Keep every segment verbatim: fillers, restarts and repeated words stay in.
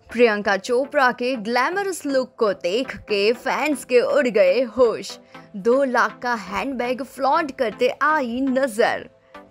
प्रियंका चोपड़ा के glamorous look को देख के फैंस के उड़ गए होश। दो लाख का हैंडबैग फ्लॉन्ट करते आई नजर।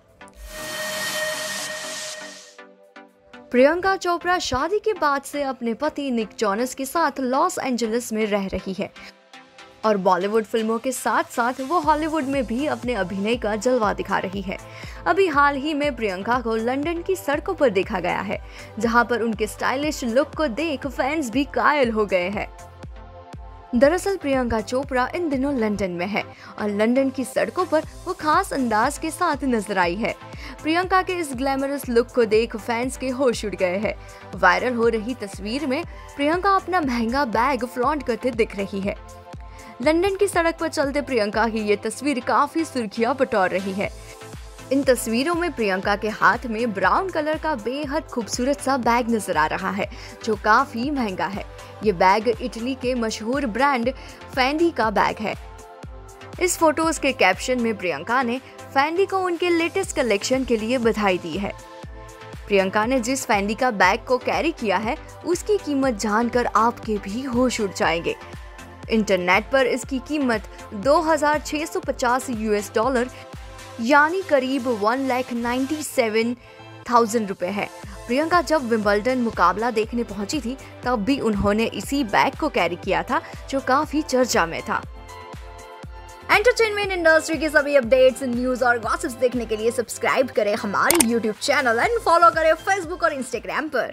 प्रियंका चोपड़ा शादी के बाद से अपने पति निक जोनस के साथ लॉस एंजलिस में रह रही है और बॉलीवुड फिल्मों के साथ साथ वो हॉलीवुड में भी अपने अभिनय का जलवा दिखा रही है। अभी हाल ही में प्रियंका को लंदन की सड़कों पर देखा गया है, जहां पर उनके स्टाइलिश लुक को देख फैंस भी कायल हो गए हैं। दरअसल प्रियंका चोपड़ा इन दिनों लंदन में है और लंदन की सड़कों पर वो खास अंदाज के साथ नजर आई है। प्रियंका के इस ग्लैमरस लुक को देख फैंस के होश उड़ गए हैं। वायरल हो रही तस्वीर में प्रियंका अपना महंगा बैग फ्लॉन्ट करते दिख रही है। लंदन की सड़क पर चलते प्रियंका की ये तस्वीर काफी सुर्खियां बटोर रही है। इन तस्वीरों में प्रियंका के हाथ में ब्राउन कलर का बेहद खूबसूरत सा बैग नजर आ रहा है, जो काफी महंगा है। ये बैग इटली के मशहूर ब्रांड फेंडी का बैग है। इस फोटोज के कैप्शन में प्रियंका ने फेंडी को उनके लेटेस्ट कलेक्शन के लिए बधाई दी है। प्रियंका ने जिस फेंडी का बैग को कैरी किया है, उसकी कीमत जानकर आपके भी होश उड़ जाएंगे। इंटरनेट पर इसकी कीमत दो हज़ार छह सौ पचास यूएस डॉलर यानी करीब one lakh ninety seven thousand रुपए है। प्रियंका जब विंबलडन मुकाबला देखने पहुंची थी, तब भी उन्होंने इसी बैग को कैरी किया था, जो काफी चर्चा में था। एंटरटेनमेंट इंडस्ट्री के सभी अपडेट्स, न्यूज और गॉसिप्स देखने के लिए सब्सक्राइब करें हमारे यूट्यूब चैनल एंड फॉलो करें फेसबुक और इंस्टाग्राम पर।